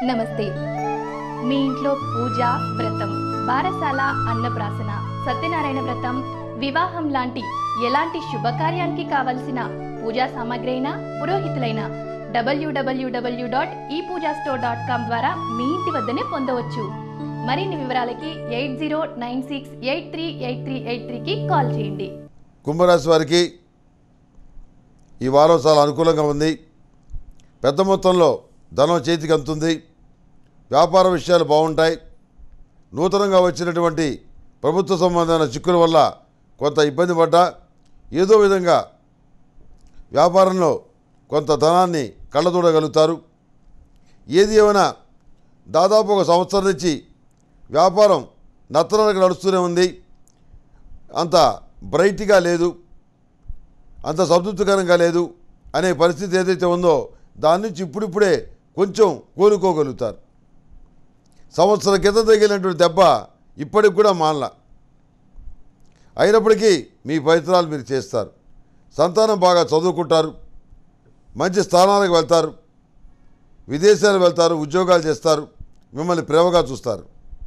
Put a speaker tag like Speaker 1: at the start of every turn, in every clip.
Speaker 1: నమస్తే. మీ ఇంట్లో పూజ, వ్రతం, బారసాల, అన్నప్రాసన, సత్యనారాయణ వ్రతం, వివాహం లాంటి ఎలాంటి శుభకార్యానికి కావలసిన పూజా సామాగ్రి అయినా, పురోహితులైన www.epoojastore.com ద్వారా మీ ఇంటి వద్దనే పొందవచ్చు. మరిన్ని వివరాలకి 8096838383కి కాల్ చేయండి.
Speaker 2: కుంభరాశి వారికి ఈ వారం చాలా అనుకూలంగా ఉంది. పెద్ద మొత్తంలో ధనం చేతికి అందుతుంది. వ్యాపార విషయాలు బాగుంటాయి. నూతనంగా వచ్చినటువంటి ప్రభుత్వ సంబంధమైన చిక్కుల వల్ల కొంత ఇబ్బంది పడ్డా ఏదో విధంగా వ్యాపారంలో కొంత ధనాన్ని కళ్ళదూడగలుగుతారు. ఏది ఏమైనా దాదాపు ఒక సంవత్సరం నుంచి వ్యాపారం నత్తనడక నడుస్తూనే ఉంది. అంత బ్రైట్గా లేదు, అంత సంతృప్తికరంగా లేదు అనే పరిస్థితి ఏదైతే ఉందో దాని నుంచి ఇప్పుడిప్పుడే కొంచెం కోలుకోగలుగుతారు. సంవత్సరం క్రితం తగిలినటువంటి దెబ్బ ఇప్పటికి కూడా మానల. అయినప్పటికీ మీ ప్రయత్నాలు మీరు చేస్తారు. సంతానం బాగా చదువుకుంటారు, మంచి స్థానాలకు వెళ్తారు, విదేశాలు వెళ్తారు, ఉద్యోగాలు చేస్తారు, మిమ్మల్ని ప్రేమగా చూస్తారు.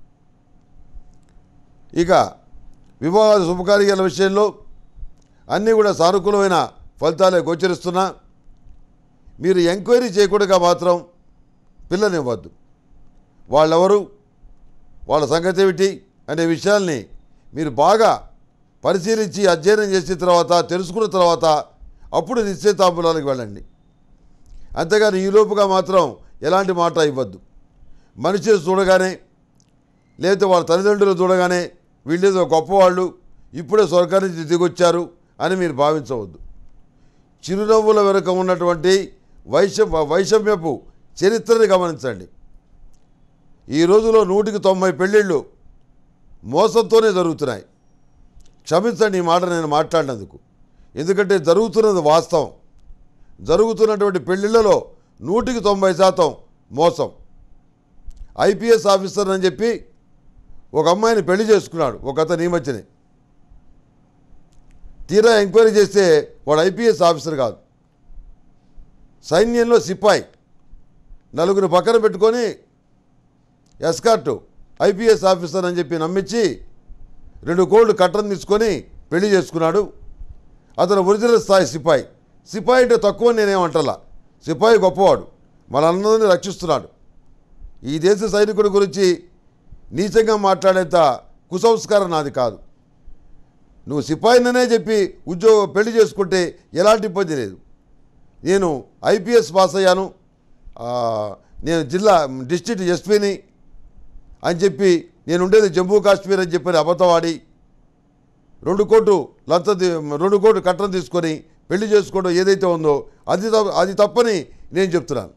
Speaker 2: ఇక వివాహ శుభకార్యాల విషయంలో అన్నీ కూడా సానుకూలమైన ఫలితాలే గోచరిస్తున్నా మీరు ఎంక్వైరీ చేయకుండా మాత్రం పిల్లనివ్వద్దు. వాళ్ళెవరు, వాళ్ళ సంగతి ఏమిటి అనే విషయాల్ని మీరు బాగా పరిశీలించి అధ్యయనం చేసిన తర్వాత, తెలుసుకున్న తర్వాత అప్పుడు నిశ్చయితాంబూలాలకు వెళ్ళండి. అంతేగాని ఈలోపుగా మాత్రం ఎలాంటి మాట ఇవ్వద్దు. మనిషిని చూడగానే లేకపోతే వాళ్ళ తల్లిదండ్రులు చూడగానే వీళ్ళేదో గొప్పవాళ్ళు, ఇప్పుడే స్వర్గాన్ని నుంచి దిగొచ్చారు అని మీరు భావించవద్దు. చిరునవ్వుల వెనుక ఉన్నటువంటి వైషమ్యపు చరిత్రని గమనించండి. ఈ రోజులో 190 పెళ్ళిళ్ళు మోసంతోనే జరుగుతున్నాయి. క్షమించండి ఈ మాట నేను మాట్లాడినందుకు. ఎందుకంటే జరుగుతున్నది వాస్తవం. జరుగుతున్నటువంటి పెళ్ళిళ్ళలో 190% మోసం. ఐపీఎస్ ఆఫీసర్ అని చెప్పి ఒక అమ్మాయిని పెళ్లి చేసుకున్నాడు ఒక అతను ఈ మధ్యనే. తీరా ఎంక్వైరీ చేస్తే వాడు ఐపీఎస్ ఆఫీసర్ కాదు, సైన్యంలో సిపాయి. నలుగురు పక్కన పెట్టుకొని ఎస్కార్టు ఐపీఎస్ ఆఫీసర్ అని చెప్పి నమ్మించి 2 కోట్లు కట్టం తీసుకొని పెళ్లి చేసుకున్నాడు. అతను ఒరిజినల్ స్థాయి సిపాయి. సిపాయి అంటే తక్కువ నేనేమంటలా, సిపాయి గొప్పవాడు, మనందరినీ రక్షిస్తున్నాడు. ఈ దేశ సైనికుడి గురించి నీచంగా మాట్లాడేంత కుసంస్కారం నాది కాదు. నువ్వు సిపాయిననే చెప్పి పెళ్లి చేసుకుంటే ఎలాంటి ఇబ్బంది లేదు. నేను ఐపీఎస్ పాస్ అయ్యాను, నేను డిస్ట్రిక్ట్ ఎస్పీని అని చెప్పి నేను ఉండేది జమ్మూ కాశ్మీర్ అని చెప్పి అబద్ధవాడి 2 కోట్లు కట్టం తీసుకొని పెళ్లి చేసుకోవడం ఏదైతే ఉందో అది తప్పని నేను చెప్తున్నాను.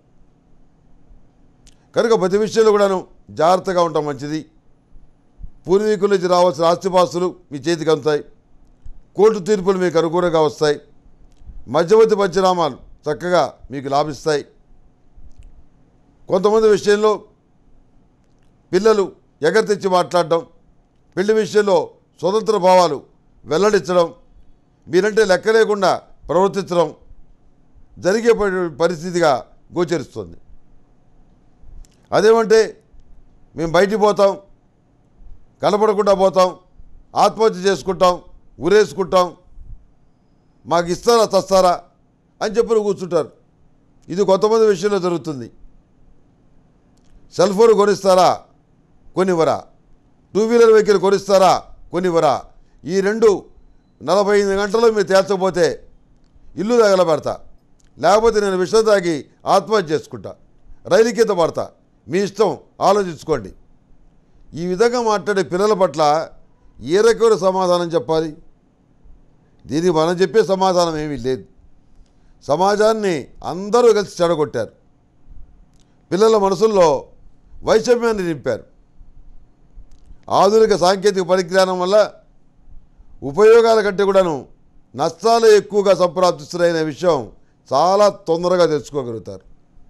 Speaker 2: కనుక ప్రతి విషయంలో కూడాను జాగ్రత్తగా ఉండటం మంచిది. పూర్వీకుల నుంచి రావాల్సిన ఆస్తిపాస్తులు మీ చేతికి అందుతాయి. కోర్టు తీర్పులు మీకు అనుకూలంగా వస్తాయి. మధ్యవర్తి పంచనామాలు చక్కగా మీకు లాభిస్తాయి. కొంతమంది విషయంలో పిల్లలు ఎగర్తెచ్చి మాట్లాడడం, పెళ్లి విషయంలో స్వతంత్ర భావాలు వెల్లడించడం, మీరంటే లెక్క లేకుండా ప్రవర్తించడం జరిగే పరిస్థితిగా గోచరిస్తుంది. అదేమంటే మేము బయటికి పోతాం, కనపడకుండా పోతాం, ఆత్మహత్య చేసుకుంటాం, ఊరేసుకుంటాం, మాకు ఇస్తారా చస్తారా అని చెప్పి కూర్చుంటారు. ఇది కొంతమంది విషయంలో జరుగుతుంది. సెల్ ఫోన్ కొనిస్తారా, కొనివ్వరా, 2 వీలర్ వెహికల్ కొనిస్తారా, కొనివ్వరా. ఈ 45 గంటల్లో మీరు తేల్చకపోతే ఇల్లు తగలబెడతా, లేకపోతే నేను విషం తాగి ఆత్మహత్య చేసుకుంటా, రైలు కింద పడతా, మీ ఇష్టం, ఆలోచించుకోండి. ఈ విధంగా మాట్లాడే పిల్లల పట్ల ఏ రకమైన సమాధానం చెప్పాలి? దీనికి మనం చెప్పే సమాధానం ఏమీ లేదు. సమాజాన్ని అందరూ కలిసి చెడగొట్టారు. పిల్లల మనసుల్లో వైషమ్యాన్ని నింపారు. ఆధునిక సాంకేతిక పరిజ్ఞానం వల్ల ఉపయోగాల కంటే కూడాను నష్టాలు ఎక్కువగా సంప్రాప్తిస్తున్నాయనే విషయం చాలా తొందరగా తెలుసుకోగలుగుతారు.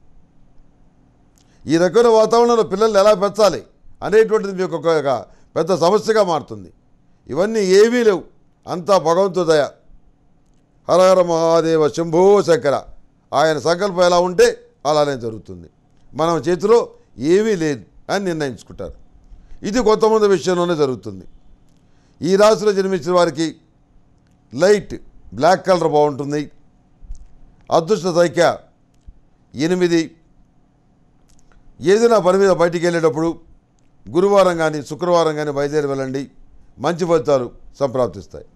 Speaker 2: ఈ రకమైన వాతావరణంలో పిల్లల్ని ఎలా పెంచాలి అనేటువంటిది మీకు ఒక పెద్ద సమస్యగా మారుతుంది. ఇవన్నీ ఏమీ లేవు, అంతా భగవంతుడి దయ. హరహర మహాదేవ శంభో శంకర. ఆయన సంకల్పం ఎలా ఉంటే అలానే జరుగుతుంది. మనం చేతిలో ఏమీ లేదు అని నిర్ణయించుకుంటారు. ఇది కొంతమంది విషయంలోనే జరుగుతుంది. ఈ రాశిలో జన్మించిన వారికి లైట్ బ్లాక్ కలర్ బాగుంటుంది. అదృష్ట సంఖ్య 8. ఏదైనా పని మీద బయటికి వెళ్ళేటప్పుడు గురువారం కానీ శుక్రవారం కానీ బయలుదేరి వెళ్ళండి. మంచి ఫలితాలు సంప్రాప్తిస్తాయి.